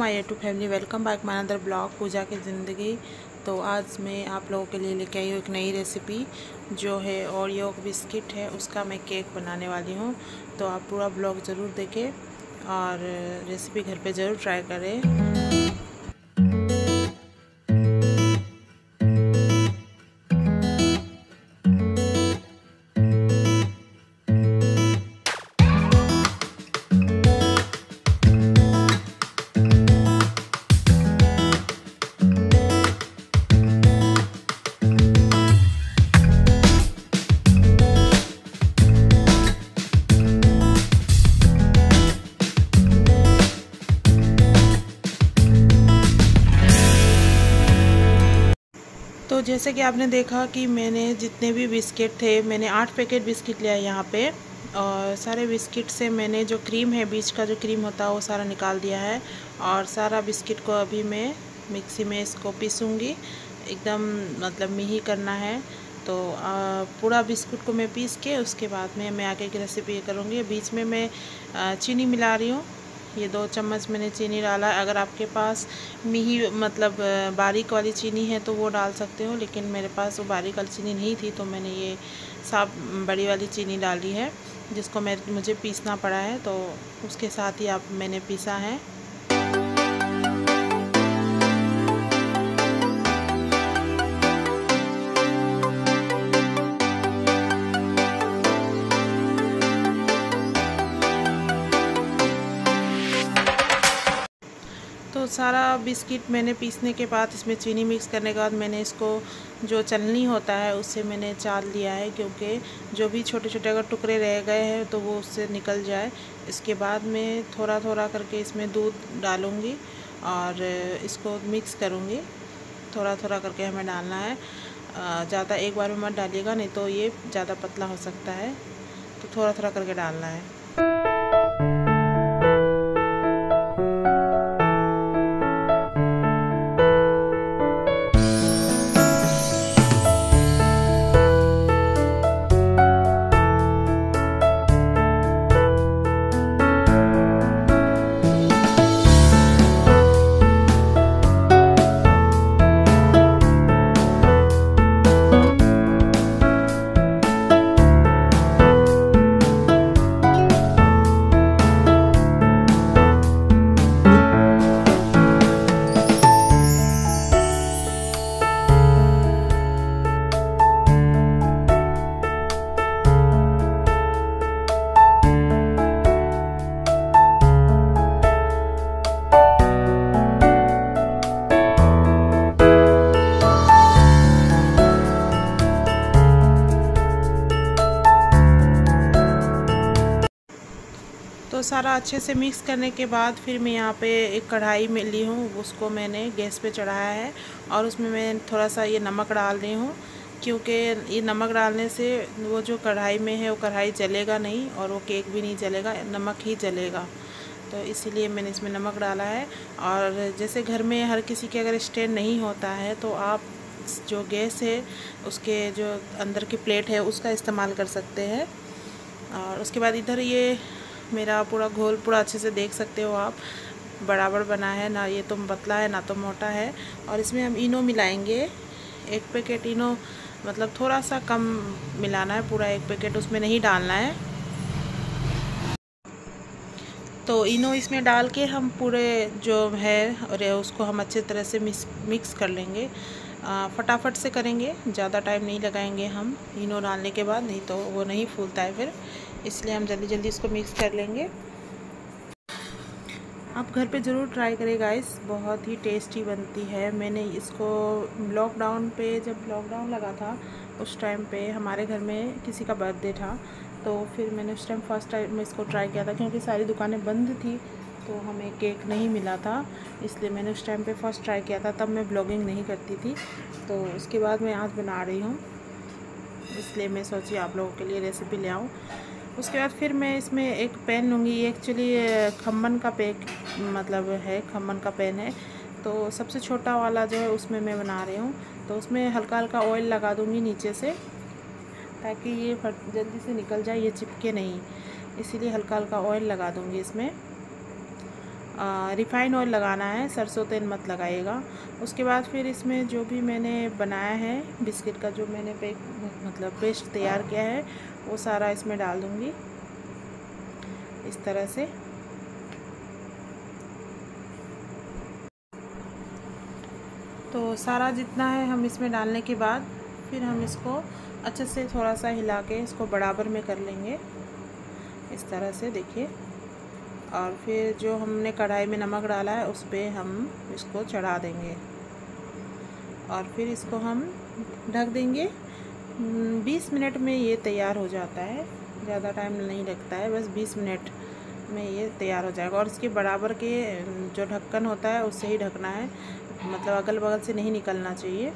My YouTube family, welcome back my another blog Pooja की ज़िंदगी। तो आज मैं आप लोगों के लिए लेके आई हूँ एक नई रेसिपी जो है ओरियो बिस्किट है, उसका मैं केक बनाने वाली हूँ। तो आप पूरा ब्लॉग ज़रूर देखें और रेसिपी घर पे ज़रूर ट्राई करें। तो जैसे कि आपने देखा कि मैंने जितने भी बिस्किट थे, मैंने 8 पैकेट बिस्किट लिया यहाँ पे। और सारे बिस्किट से मैंने जो क्रीम है, बीच का जो क्रीम होता है वो सारा निकाल दिया है। और सारा बिस्किट को अभी मैं मिक्सी में इसको पीसूँगी, एकदम मतलब मिही करना है। तो पूरा बिस्कुट को मैं पीस के उसके बाद में मैं आगे की रेसिपी करूँगी। बीच में मैं चीनी मिला रही हूँ, ये 2 चम्मच मैंने चीनी डाला है। अगर आपके पास मिही मतलब बारीक वाली चीनी है तो वो डाल सकते हो, लेकिन मेरे पास वो बारीक वाली चीनी नहीं थी तो मैंने ये साफ बड़ी वाली चीनी डाली है, जिसको मुझे पीसना पड़ा है। तो उसके साथ ही मैंने पीसा है। तो सारा बिस्किट मैंने पीसने के बाद इसमें चीनी मिक्स करने के बाद मैंने इसको जो चलनी होता है उससे मैंने चाल लिया है, क्योंकि जो भी छोटे छोटे अगर टुकड़े रह गए हैं तो वो उससे निकल जाए। इसके बाद मैं थोड़ा थोड़ा करके इसमें दूध डालूँगी और इसको मिक्स करूँगी। थोड़ा थोड़ा करके हमें डालना है, ज़्यादा एक बार में मत डालिएगा, नहीं तो ये ज़्यादा पतला हो सकता है। तो थोड़ा थोड़ा करके डालना है। तो सारा अच्छे से मिक्स करने के बाद फिर मैं यहाँ पे एक कढ़ाई में ली हूँ, उसको मैंने गैस पे चढ़ाया है और उसमें मैं थोड़ा सा ये नमक डाल रही हूँ, क्योंकि ये नमक डालने से वो जो कढ़ाई में है वो कढ़ाई जलेगा नहीं और वो केक भी नहीं जलेगा, नमक ही जलेगा। तो इसीलिए मैंने इसमें नमक डाला है। और जैसे घर में हर किसी के अगर स्टैंड नहीं होता है तो आप जो गैस है उसके जो अंदर की प्लेट है उसका इस्तेमाल कर सकते हैं। और उसके बाद इधर ये मेरा पूरा घोल पूरा अच्छे से देख सकते हो आप, बराबर बना है ना, ये तो पतला है ना तो मोटा है। और इसमें हम इनो मिलाएंगे, 1 पैकेट इनो, मतलब थोड़ा सा कम मिलाना है, पूरा 1 पैकेट उसमें नहीं डालना है। तो इनो इसमें डाल के हम पूरे जो है और उसको हम अच्छे तरह से मिक्स कर लेंगे। फटाफट से करेंगे, ज़्यादा टाइम नहीं लगाएंगे हम इनो डालने के बाद, नहीं तो वो नहीं फूलता है फिर, इसलिए हम जल्दी जल्दी इसको मिक्स कर लेंगे। आप घर पे ज़रूर ट्राई करें गाइस, बहुत ही टेस्टी बनती है। मैंने इसको लॉकडाउन पे, जब लॉकडाउन लगा था उस टाइम पे हमारे घर में किसी का बर्थडे था, तो फिर मैंने उस टाइम फर्स्ट टाइम इसको ट्राई किया था, क्योंकि सारी दुकानें बंद थी तो हमें केक नहीं मिला था, इसलिए मैंने उस टाइम पे फर्स्ट ट्राई किया था। तब मैं ब्लॉगिंग नहीं करती थी, तो उसके बाद मैं आज बना रही हूँ, इसलिए मैं सोची आप लोगों के लिए रेसिपी ले आऊँ। उसके बाद फिर मैं इसमें एक पैन लूँगी, ये एक्चुअली खम्मन का मतलब है, खम्मन का पैन है। तो सबसे छोटा वाला जो है उसमें मैं बना रही हूँ। तो उसमें हल्का हल्का ऑयल लगा दूँगी नीचे से, ताकि ये जल्दी से निकल जाए, ये चिपके नहीं, इसीलिए हल्का हल्का ऑयल लगा दूँगी इसमें। रिफ़ाइन ऑयल लगाना है, सरसों तेल मत लगाइएगा। उसके बाद फिर इसमें जो भी मैंने बनाया है बिस्किट का, जो मैंने पेस्ट तैयार किया है, वो सारा इसमें डाल दूँगी इस तरह से। तो सारा जितना है हम इसमें डालने के बाद फिर हम इसको अच्छे से थोड़ा सा हिला के इसको बराबर में कर लेंगे इस तरह से, देखिए। और फिर जो हमने कढ़ाई में नमक डाला है उस पर हम इसको चढ़ा देंगे और फिर इसको हम ढक देंगे। 20 मिनट में ये तैयार हो जाता है, ज़्यादा टाइम नहीं लगता है, बस 20 मिनट में ये तैयार हो जाएगा। और इसके बराबर के जो ढक्कन होता है उससे ही ढकना है, मतलब अगल बगल से नहीं निकलना चाहिए।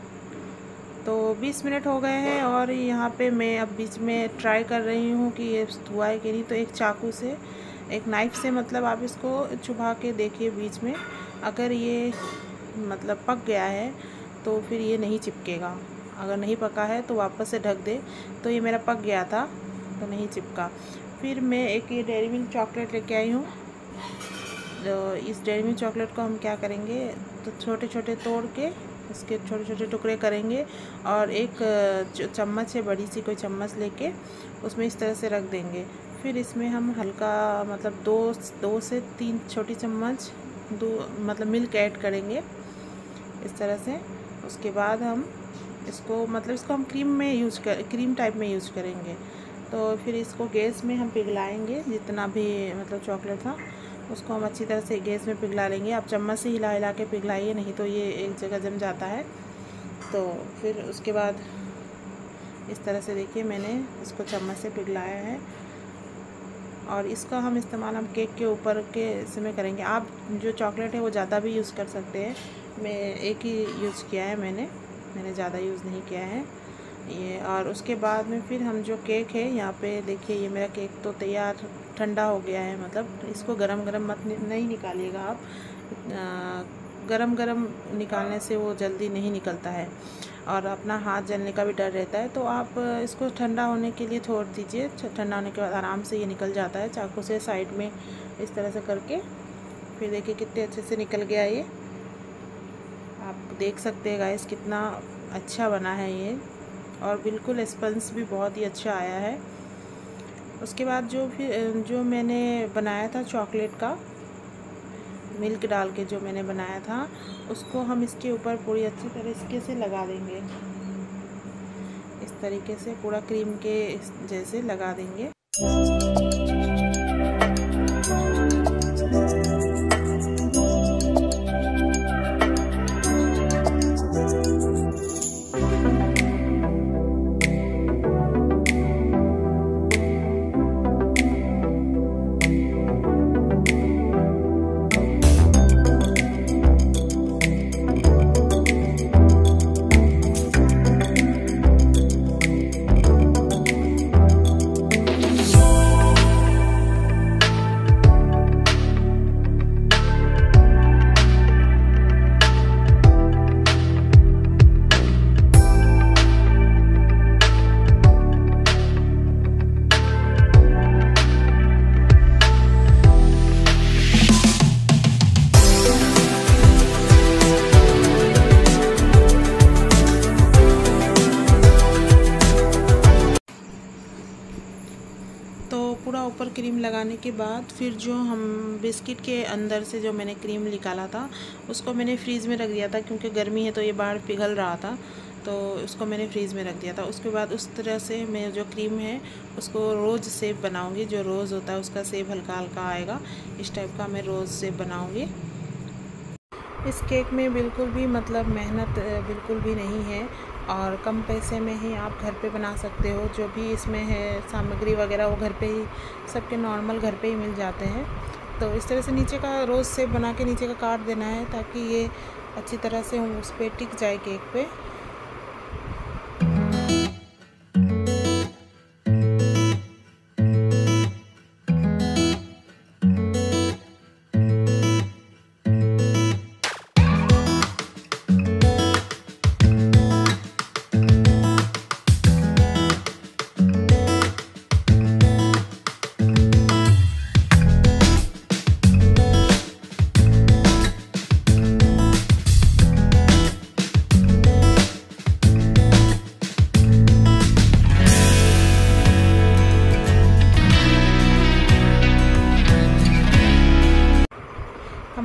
तो 20 मिनट हो गए हैं और यहाँ पे मैं अब बीच में ट्राई कर रही हूँ कि ये हुआ है कि नहीं। तो एक चाकू से, एक नाइफ़ से मतलब आप इसको चुभा के देखिए बीच में, अगर ये मतलब पक गया है तो फिर ये नहीं चिपकेगा। अगर नहीं पका है तो वापस से ढक दे। तो ये मेरा पक गया था तो नहीं चिपका। फिर मैं एक ये डेयरी मिल्क चॉकलेट लेके आई हूँ। तो इस डेयरी मिल्क चॉकलेट को हम क्या करेंगे, तो छोटे छोटे तोड़ के इसके छोटे छोटे टुकड़े करेंगे और एक चम्मच है, बड़ी सी कोई चम्मच लेके उसमें इस तरह से रख देंगे। फिर इसमें हम हल्का मतलब दो से 3 छोटी चम्मच मतलब मिल्क ऐड करेंगे इस तरह से। उसके बाद हम इसको हम क्रीम टाइप में यूज़ करेंगे। तो फिर इसको गैस में हम पिघलाएंगे, जितना भी मतलब चॉकलेट था उसको हम अच्छी तरह से गैस में पिघला लेंगे। आप चम्मच से हिला हिला के पिघलाइए, नहीं तो ये एक जगह जम जाता है। तो फिर उसके बाद इस तरह से देखिए मैंने इसको चम्मच से पिघलाया है और इसका हम इस्तेमाल केक के ऊपर के इसमें करेंगे। आप जो चॉकलेट है वो ज़्यादा भी यूज़ कर सकते हैं। मैं एक ही यूज़ किया है, मैंने ज़्यादा यूज़ नहीं किया है ये। और उसके बाद में फिर हम जो केक है, यहाँ पे देखिए ये मेरा केक तो तैयार ठंडा हो गया है। मतलब इसको गरम गरम नहीं निकालिएगा आप, गरम गरम निकालने से वो जल्दी नहीं निकलता है और अपना हाथ जलने का भी डर रहता है। तो आप इसको ठंडा होने के लिए छोड़ दीजिए। ठंडा होने के बाद आराम से ये निकल जाता है। चाकू से साइड में इस तरह से करके फिर देखिए कितने अच्छे से निकल गया ये। आप देख सकते हैं गाइस कितना अच्छा बना है ये, और बिल्कुल स्पंज भी बहुत ही अच्छा आया है। उसके बाद जो मैंने बनाया था चॉकलेट का, मिल्क डाल के जो मैंने बनाया था, उसको हम इसके ऊपर पूरी अच्छी तरीके से लगा देंगे। इस तरीके से पूरा क्रीम के जैसे लगा देंगे। पूरा ऊपर क्रीम लगाने के बाद फिर जो हम बिस्किट के अंदर से जो मैंने क्रीम निकाला था उसको मैंने फ्रीज़ में रख दिया था, क्योंकि गर्मी है तो ये बाहर पिघल रहा था, तो उसको मैंने फ्रीज़ में रख दिया था। उसके बाद उस तरह से मैं जो क्रीम है उसको रोज़ शेप बनाऊंगी। जो रोज़ होता है उसका शेप हल्का हल्का आएगा, इस टाइप का मैं रोज़ शेप बनाऊंगी। इस केक में बिल्कुल भी मतलब मेहनत बिल्कुल भी नहीं है और कम पैसे में ही आप घर पे बना सकते हो। जो भी इसमें है सामग्री वगैरह वो घर पे ही, सबके नॉर्मल घर पे ही मिल जाते हैं। तो इस तरह से नीचे का रोज़ शेप बना के नीचे का काट देना है, ताकि ये अच्छी तरह से उस पर टिक जाए केक पे।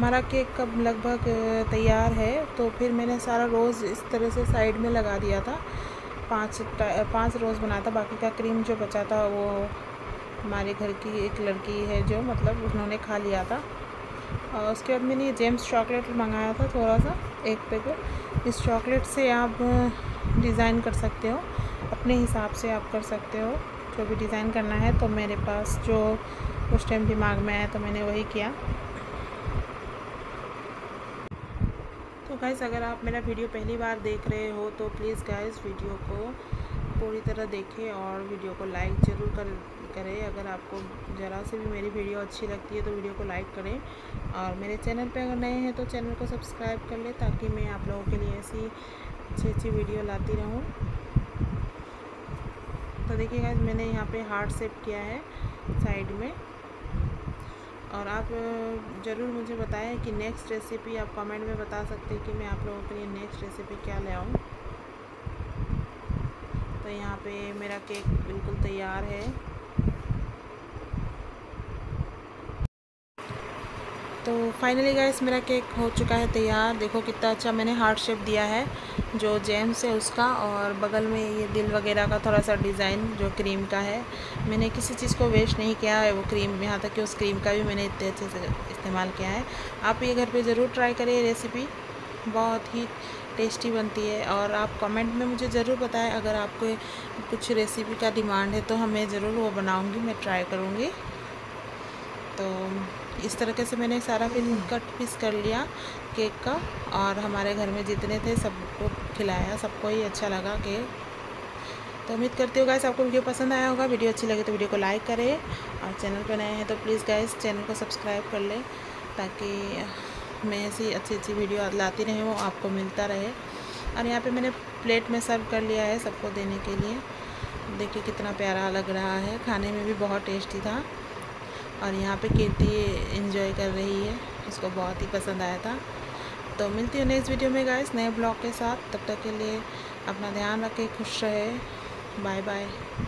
हमारा केक कब लगभग तैयार है, तो फिर मैंने सारा रोज़ इस तरह से साइड में लगा दिया था। 5 रोज़ बनाया था, बाकी का क्रीम जो बचा था वो हमारे घर की एक लड़की है जो मतलब उन्होंने खा लिया था। और उसके बाद मैंने जेम्स चॉकलेट मंगाया था थोड़ा सा, एक पैकेट। इस चॉकलेट से आप डिज़ाइन कर सकते हो, अपने हिसाब से आप कर सकते हो जो भी डिज़ाइन करना है। तो मेरे पास जो उस टाइम दिमाग में आया तो मैंने वही किया। तो गाइस, अगर आप मेरा वीडियो पहली बार देख रहे हो तो प्लीज़ गाइस वीडियो को पूरी तरह देखें और वीडियो को लाइक ज़रूर करें। अगर आपको ज़रा से भी मेरी वीडियो अच्छी लगती है तो वीडियो को लाइक करें, और मेरे चैनल पे अगर नए हैं तो चैनल को सब्सक्राइब कर लें, ताकि मैं आप लोगों के लिए ऐसी अच्छी वीडियो लाती रहूं। तो देखिए गाइस, मैंने यहाँ पे हार्ट शेप किया है साइड में। और आप ज़रूर मुझे बताएं कि नेक्स्ट रेसिपी आप कमेंट में बता सकते हैं कि मैं आप लोगों के लिए नेक्स्ट रेसिपी क्या ले आऊँ। तो यहाँ पे मेरा केक बिल्कुल तैयार है। तो फाइनली गाइस, मेरा केक हो चुका है तैयार। देखो कितना अच्छा मैंने हार्ट शेप दिया है जो जेम्स है उसका, और बगल में ये दिल वगैरह का थोड़ा सा डिज़ाइन जो क्रीम का है। मैंने किसी चीज़ को वेस्ट नहीं किया है, वो क्रीम, यहाँ तक कि उस क्रीम का भी मैंने इतने अच्छे से इस्तेमाल किया है। आप ये घर पे ज़रूर ट्राई करें, रेसिपी बहुत ही टेस्टी बनती है। और आप कमेंट में मुझे ज़रूर बताएं, अगर आपको कुछ रेसिपी का डिमांड है तो हमें ज़रूर वो बनाऊँगी, मैं ट्राई करूँगी। तो इस तरीके से मैंने सारा कट पीस कर लिया केक का, और हमारे घर में जितने थे सबको खिलाया, सबको ही अच्छा लगा केक। तो उम्मीद करती हूँ गाइस आपको वीडियो पसंद आया होगा। वीडियो अच्छी लगे तो वीडियो को लाइक करें, और चैनल पर नए हैं तो प्लीज़ गाइस चैनल को सब्सक्राइब कर लें, ताकि मैं ऐसी अच्छी वीडियो लाती रही हूँ, आपको मिलता रहे। और यहाँ पे मैंने प्लेट में सर्व कर लिया है सबको देने के लिए। देखिए कितना प्यारा लग रहा है, खाने में भी बहुत टेस्टी था। और यहाँ पे कीर्ति एंजॉय कर रही है, उसको बहुत ही पसंद आया था। तो मिलती हूँ नेक्स्ट वीडियो में गाइस नए ब्लॉग के साथ। तब तक के लिए अपना ध्यान रखें, खुश रहे, बाय बाय।